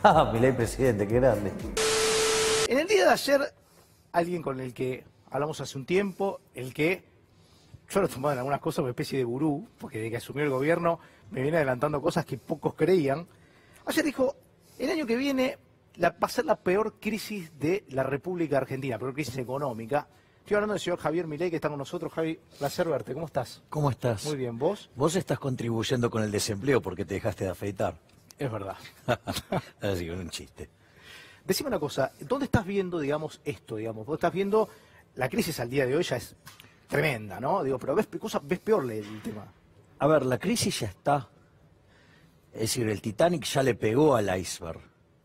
Ah, Milei presidente, qué grande. En el día de ayer, alguien con el que hablamos hace un tiempo, el que yo lo tomaba en algunas cosas una especie de gurú, porque desde que asumió el gobierno me viene adelantando cosas que pocos creían. Ayer dijo, el año que viene va a ser la peor crisis de la República Argentina, peor crisis económica. Estoy hablando del señor Javier Milei, que está con nosotros. Javi, placer verte. ¿Cómo estás? ¿Cómo estás? Muy bien, ¿vos? Vos estás contribuyendo con el desempleo porque te dejaste de afeitar. Es verdad. Así, con un chiste. Decime una cosa, ¿dónde estás viendo, digamos, esto, digamos? Vos estás viendo, la crisis al día de hoy ya es tremenda, ¿no? Digo, pero ves peor el tema. A ver, la crisis ya está. Es decir, el Titanic ya le pegó al iceberg.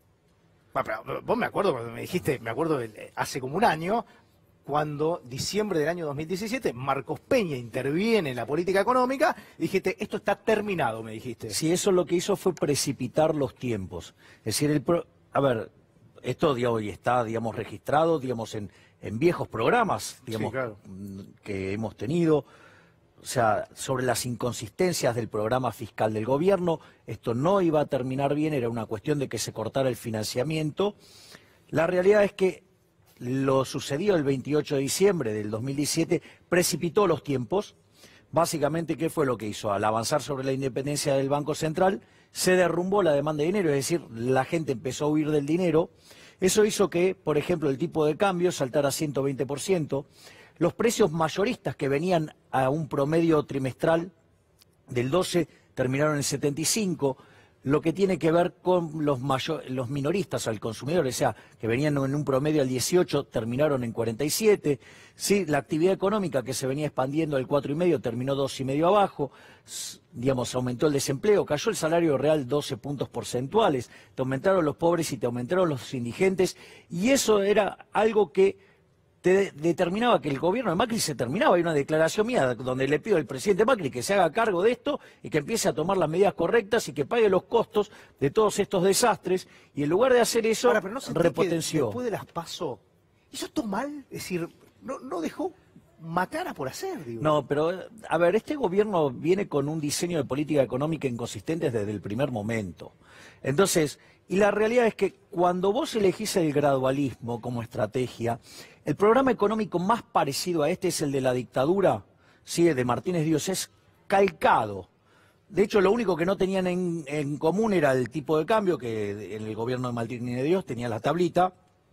Pero vos me acuerdo cuando me dijiste, hace como un año, cuando diciembre del año 2017, Marcos Peña interviene en la política económica, y dijiste, esto está terminado, me dijiste. Sí, eso lo que hizo fue precipitar los tiempos. Es decir, a ver, esto hoy está, digamos, registrado, digamos, en viejos programas, digamos, Sí, claro, que hemos tenido. O sea, sobre las inconsistencias del programa fiscal del gobierno, esto no iba a terminar bien, era una cuestión de que se cortara el financiamiento. La realidad es que lo sucedido el 28 de diciembre del 2017 precipitó los tiempos. Básicamente, ¿qué fue lo que hizo? Al avanzar sobre la independencia del Banco Central, se derrumbó la demanda de dinero, es decir, la gente empezó a huir del dinero. Eso hizo que, por ejemplo, el tipo de cambio saltara a 120%. Los precios mayoristas que venían a un promedio trimestral del 12 terminaron en 75%. Lo que tiene que ver con los minoristas al consumidor, o sea, que venían en un promedio al 18, terminaron en 47. Sí, la actividad económica que se venía expandiendo al 4,5 terminó 2,5 abajo. Digamos, aumentó el desempleo, cayó el salario real 12 puntos porcentuales, te aumentaron los pobres y te aumentaron los indigentes, y eso era algo que te determinaba que el gobierno de Macri se terminaba. Hay una declaración mía donde le pido al presidente Macri que se haga cargo de esto y que empiece a tomar las medidas correctas y que pague los costos de todos estos desastres. Y en lugar de hacer eso, ahora, pero ¿no sentís repotenció. que después de las PASO, ¿hizo esto mal? Es decir, no dejó matar por hacer, digo. No, pero, a ver, este gobierno viene con un diseño de política económica inconsistente desde el primer momento. Entonces, y la realidad es que cuando vos elegís el gradualismo como estrategia, el programa económico más parecido a este es el de la dictadura, sí, de Martínez Díaz, es calcado. De hecho, lo único que no tenían en común era el tipo de cambio, que en el gobierno de Martínez Díaz tenía la tablita,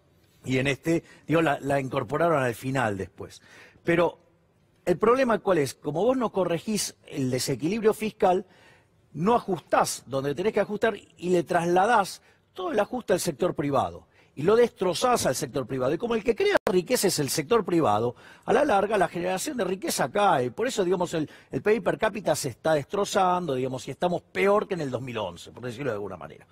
y en este, digo, la incorporaron al final después. Pero el problema ¿cuál es? Como vos no corregís el desequilibrio fiscal, no ajustás donde tenés que ajustar y le trasladás todo el ajuste al sector privado. Y lo destrozás al sector privado. Y como el que crea riqueza es el sector privado, a la larga la generación de riqueza cae. Por eso, digamos, el PIB per cápita se está destrozando, digamos, y estamos peor que en el 2011, por decirlo de alguna manera.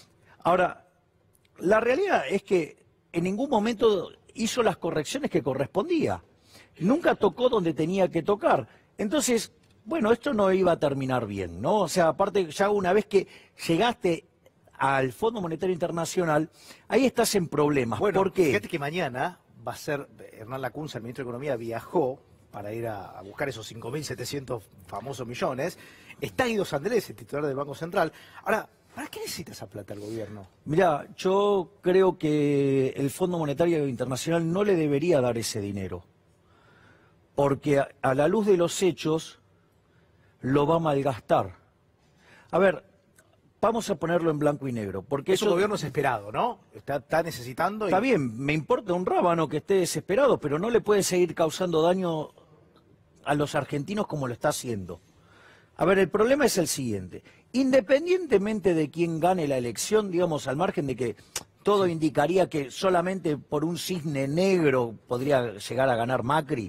Ahora, la realidad es que en ningún momento hizo las correcciones que correspondía. Nunca tocó donde tenía que tocar. Entonces, bueno, esto no iba a terminar bien, ¿no? O sea, aparte, ya una vez que llegaste al Fondo Monetario Internacional, ahí estás en problemas. Bueno, ¿por qué? Fíjate que mañana va a ser, Hernán Lacunza, el ministro de Economía, viajó para ir a buscar esos 5.700 famosos millones. Está Guido Sandrés, el titular del Banco Central. Ahora, ¿para qué necesita esa plata el gobierno? Mirá, yo creo que el Fondo Monetario Internacional no le debería dar ese dinero, porque a la luz de los hechos lo va a malgastar. A ver, vamos a ponerlo en blanco y negro, porque Es un gobierno desesperado, ¿no? Está necesitando... Está bien, me importa un rábano que esté desesperado, pero no le puede seguir causando daño a los argentinos como lo está haciendo. A ver, el problema es el siguiente. Independientemente de quién gane la elección, digamos, al margen de que todo indicaría que solamente por un cisne negro podría llegar a ganar Macri,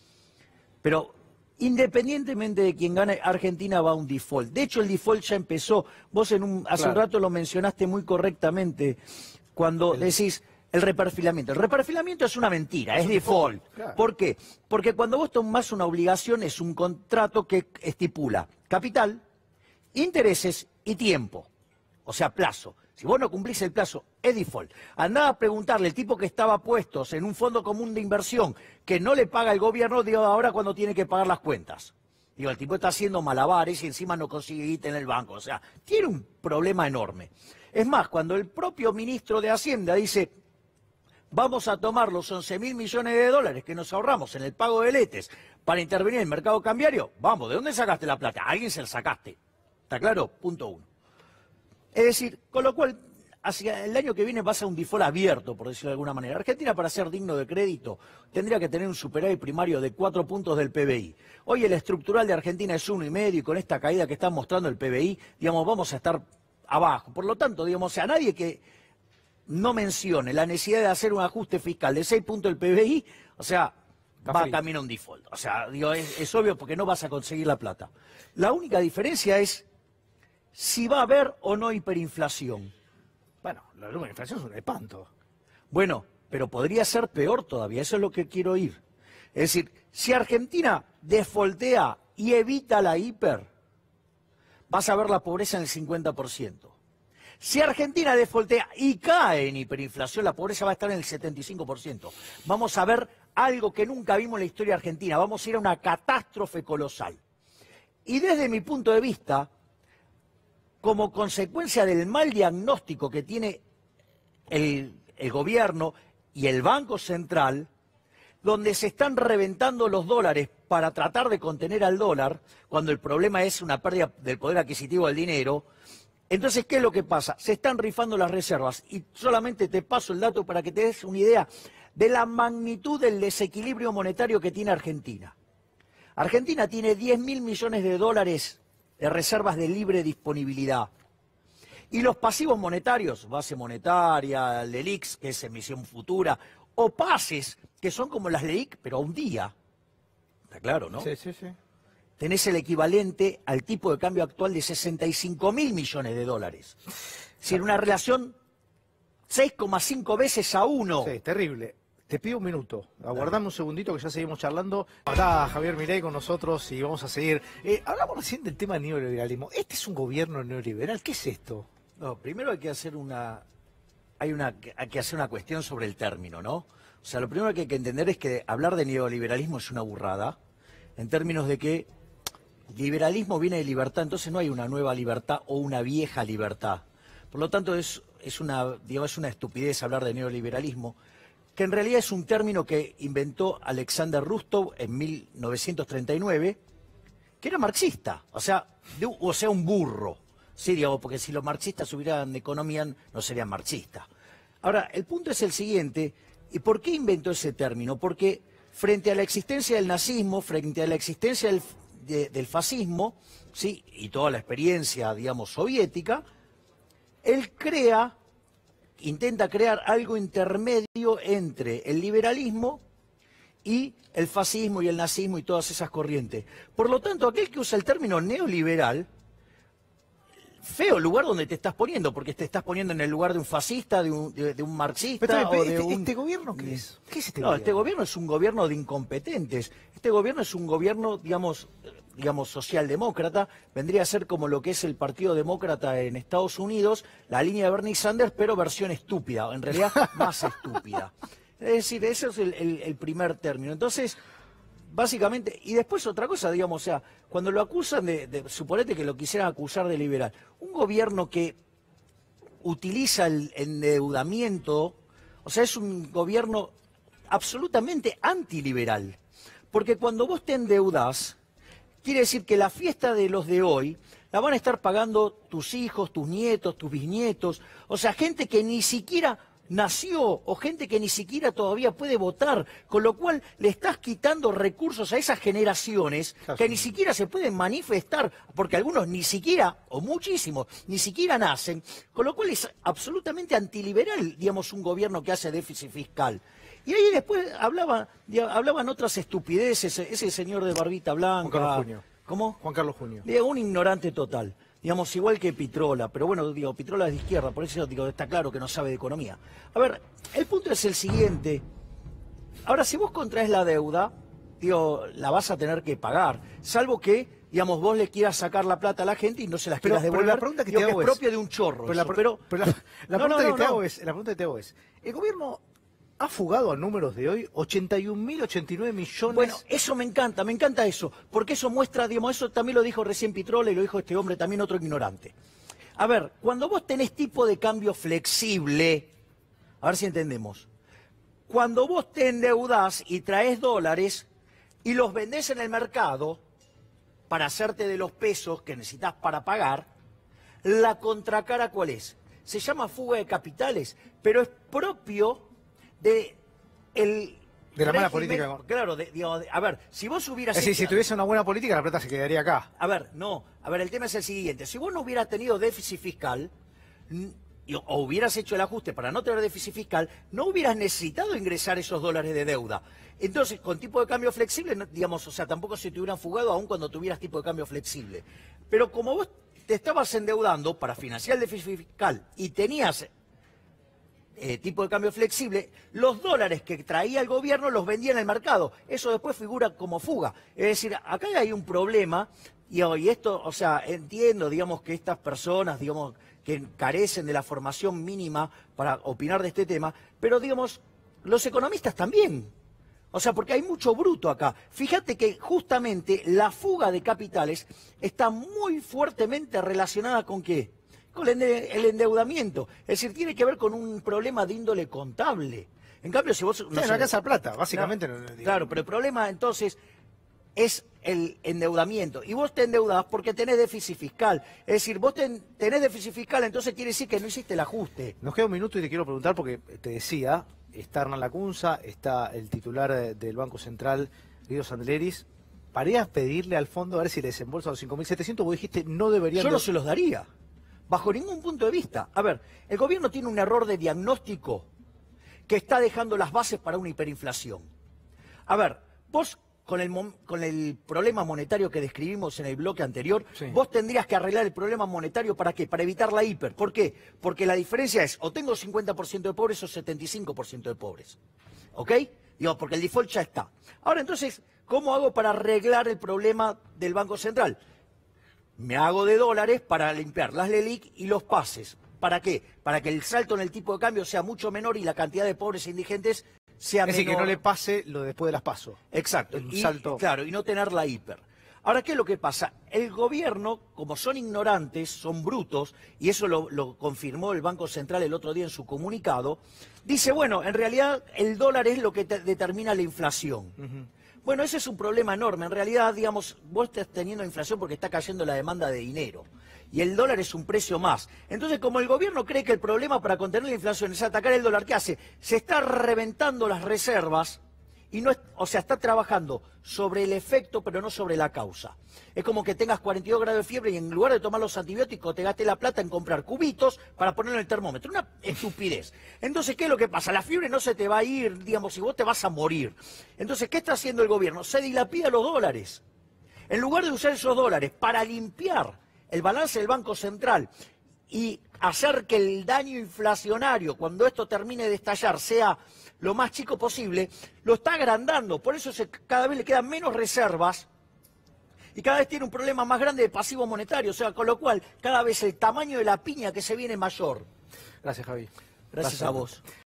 pero independientemente de quién gane, Argentina va a un default. De hecho, el default ya empezó. Vos hace un rato lo mencionaste muy correctamente cuando decís el reperfilamiento. El reperfilamiento es una mentira, es default. Claro. ¿Por qué? Porque cuando vos tomás una obligación es un contrato que estipula capital, intereses y tiempo, o sea, plazo. Si vos no cumplís el plazo, es default. Andá a preguntarle, el tipo que estaba puestos en un fondo común de inversión que no le paga el gobierno, digo, ahora cuando tiene que pagar las cuentas. Digo, el tipo está haciendo malabares y encima no consigue guita en el banco. O sea, tiene un problema enorme. Es más, cuando el propio ministro de Hacienda dice, vamos a tomar los 11.000 millones de dólares que nos ahorramos en el pago de letes para intervenir en el mercado cambiario, vamos, ¿de dónde sacaste la plata? A alguien se la sacaste. ¿Está claro? Punto 1. Es decir, con lo cual, hacia el año que viene va a ser un default abierto, por decirlo de alguna manera. Argentina, para ser digno de crédito, tendría que tener un superávit primario de 4 puntos del PBI. Hoy el estructural de Argentina es 1,5 y con esta caída que está mostrando el PBI, digamos, vamos a estar abajo. Por lo tanto, digamos, a nadie que no mencione la necesidad de hacer un ajuste fiscal de 6 puntos del PBI, o sea, va camino a un default. O sea, digo, es obvio porque no vas a conseguir la plata. La única diferencia es si va a haber o no hiperinflación. Bueno, la inflación es un espanto. Bueno, pero podría ser peor todavía, eso es lo que quiero ir. Es decir, si Argentina defoltea y evita la hiper, vas a ver la pobreza en el 50%. Si Argentina defoltea y cae en hiperinflación, la pobreza va a estar en el 75%. Vamos a ver algo que nunca vimos en la historia argentina, vamos a ir a una catástrofe colosal. Y desde mi punto de vista, como consecuencia del mal diagnóstico que tiene el gobierno y el Banco Central, donde se están reventando los dólares para tratar de contener al dólar, cuando el problema es una pérdida del poder adquisitivo del dinero, entonces, ¿qué es lo que pasa? Se están rifando las reservas y solamente te paso el dato para que te des una idea de la magnitud del desequilibrio monetario que tiene Argentina. Argentina tiene 10.000 millones de dólares de reservas de libre disponibilidad. Y los pasivos monetarios, base monetaria, LELIX, que es emisión futura, o pases, que son como las LEIC, pero a un día. Está claro, ¿no? Sí, sí, sí. Tenés el equivalente al tipo de cambio actual de 65.000 millones de dólares. Es decir, una relación 6,5 veces a 1. Sí, terrible. Te pido un minuto, aguardame un segundito que ya seguimos charlando. Está Javier Milei con nosotros y vamos a seguir. Hablamos recién del tema del neoliberalismo. ¿Este es un gobierno neoliberal? ¿Qué es esto? No, primero hay que hacer hay que hacer una cuestión sobre el término, ¿no? O sea, lo primero que hay que entender es que hablar de neoliberalismo es una burrada, en términos de que liberalismo viene de libertad, entonces no hay una nueva libertad o una vieja libertad. Por lo tanto, es una estupidez hablar de neoliberalismo, que en realidad es un término que inventó Alexander Rustov en 1939, que era marxista, o sea, un burro. Sí, digamos, porque si los marxistas hubieran de economía, no serían marxistas. Ahora, el punto es el siguiente, ¿y por qué inventó ese término? Porque frente a la existencia del nazismo, frente a la existencia del fascismo, ¿sí?, y toda la experiencia, digamos, soviética, él intenta crear algo intermedio entre el liberalismo y el fascismo y el nazismo y todas esas corrientes. Por lo tanto, aquel que usa el término neoliberal, feo lugar donde te estás poniendo, porque te estás poniendo en el lugar de un fascista, de un marxista o de un... ¿Este gobierno qué es? ¿Qué es este No, gobierno? este gobierno es un gobierno de incompetentes. Este gobierno es un gobierno, digamos, socialdemócrata. Vendría a ser como lo que es el Partido Demócrata en Estados Unidos, la línea de Bernie Sanders, pero versión estúpida, en realidad más estúpida. Es decir, ese es el primer término. Entonces, básicamente, y después otra cosa, digamos, o sea, cuando lo acusan suponete que lo quisieran acusar de liberal, un gobierno que utiliza el endeudamiento, o sea, es un gobierno absolutamente antiliberal, porque cuando vos te endeudás, quiere decir que la fiesta de los de hoy la van a estar pagando tus hijos, tus nietos, tus bisnietos, o sea, gente que ni siquiera nació o gente que ni siquiera todavía puede votar, con lo cual le estás quitando recursos a esas generaciones que ni siquiera se pueden manifestar, porque algunos ni siquiera, o muchísimos, ni siquiera nacen, con lo cual es absolutamente antiliberal, digamos, un gobierno que hace déficit fiscal. Y ahí después hablaban otras estupideces, ese señor de barbita blanca. Juan Carlos Junio. ¿Cómo? Juan Carlos Junio. Digo, un ignorante total. Digamos, igual que Pitrola, pero bueno, digo, Pitrola es de izquierda, por eso digo, está claro que no sabe de economía. A ver, el punto es el siguiente. Ahora, si vos contraes la deuda, digo, la vas a tener que pagar, salvo que, digamos, vos le quieras sacar la plata a la gente y no se las quieras devolver. La pregunta que te hago es propia de un chorro. La pregunta que te hago es, el gobierno ha fugado a números de hoy 81.089 millones. Bueno, eso me encanta eso, porque eso muestra, digamos, eso también lo dijo recién Pitrola y lo dijo este hombre, también otro ignorante. A ver, cuando vos tenés tipo de cambio flexible, a ver si entendemos, cuando vos te endeudás y traes dólares y los vendés en el mercado para hacerte de los pesos que necesitas para pagar, la contracara ¿cuál es? Se llama fuga de capitales, pero es propio de la mala política. Claro, a ver, si vos hubieras... Es decir, si tuviese una buena política, la plata se quedaría acá. A ver, no. A ver, el tema es el siguiente. Si vos no hubieras tenido déficit fiscal, o hubieras hecho el ajuste para no tener déficit fiscal, no hubieras necesitado ingresar esos dólares de deuda. Entonces, con tipo de cambio flexible, digamos, o sea, tampoco se te hubieran fugado aún cuando tuvieras tipo de cambio flexible. Pero como vos te estabas endeudando para financiar el déficit fiscal y tenías tipo de cambio flexible, los dólares que traía el gobierno los vendía en el mercado. Eso después figura como fuga. Es decir, acá hay un problema, y esto, o sea, entiendo, digamos, que estas personas, digamos, que carecen de la formación mínima para opinar de este tema, pero, digamos, los economistas también. O sea, porque hay mucho bruto acá. Fíjate que justamente la fuga de capitales está muy fuertemente relacionada ¿con qué? Con el endeudamiento. Es decir, tiene que ver con un problema de índole contable. En cambio, si vos... No la casa plata, básicamente. No, claro, pero el problema entonces es el endeudamiento. Y vos te endeudás porque tenés déficit fiscal. Es decir, vos tenés déficit fiscal, entonces quiere decir que no hiciste el ajuste. Nos queda un minuto y te quiero preguntar, porque te decía, está Hernán Lacunza, está el titular del Banco Central, Guido Sandleris. ¿Parías pedirle al fondo a ver si le desembolsa los 5.700? Vos dijiste, no deberían... Yo no se los daría. Bajo ningún punto de vista. A ver, el gobierno tiene un error de diagnóstico que está dejando las bases para una hiperinflación. A ver, vos con el problema monetario que describimos en el bloque anterior, sí, vos tendrías que arreglar el problema monetario ¿para qué? Para evitar la hiper. ¿Por qué? Porque la diferencia es o tengo 50% de pobres o 75% de pobres. ¿Ok? Digo, porque el default ya está. Ahora entonces, ¿cómo hago para arreglar el problema del Banco Central? Me hago de dólares para limpiar las LELIQ y los pases. ¿Para qué? Para que el salto en el tipo de cambio sea mucho menor y la cantidad de pobres e indigentes sea menor. Es decir, que no le pase lo después de las PASO. Exacto. Claro, y no tener la hiper. Ahora, ¿qué es lo que pasa? El gobierno, como son ignorantes, son brutos, y eso lo confirmó el Banco Central el otro día en su comunicado, dice, bueno, en realidad el dólar es lo que determina la inflación. Bueno, ese es un problema enorme. En realidad, digamos, vos estás teniendo inflación porque está cayendo la demanda de dinero. Y el dólar es un precio más. Entonces, como el gobierno cree que el problema para contener la inflación es atacar el dólar, ¿qué hace? Se está reventando las reservas y no, o sea, está trabajando sobre el efecto, pero no sobre la causa. Es como que tengas 42 grados de fiebre y en lugar de tomar los antibióticos te gastes la plata en comprar cubitos para ponerlo en el termómetro. Una estupidez. Entonces, ¿qué es lo que pasa? La fiebre no se te va a ir, digamos, si vos te vas a morir. Entonces, ¿qué está haciendo el gobierno? Se dilapida los dólares. En lugar de usar esos dólares para limpiar el balance del Banco Central y hacer que el daño inflacionario, cuando esto termine de estallar, sea lo más chico posible, lo está agrandando. Por eso cada vez le quedan menos reservas y cada vez tiene un problema más grande de pasivo monetario. O sea, con lo cual, cada vez el tamaño de la piña que se viene es mayor. Gracias, Javi. Gracias a vos.